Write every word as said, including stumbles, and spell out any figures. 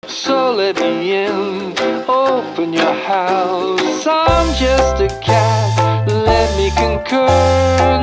So let me in, open your house. I'm just a cat, let me concur.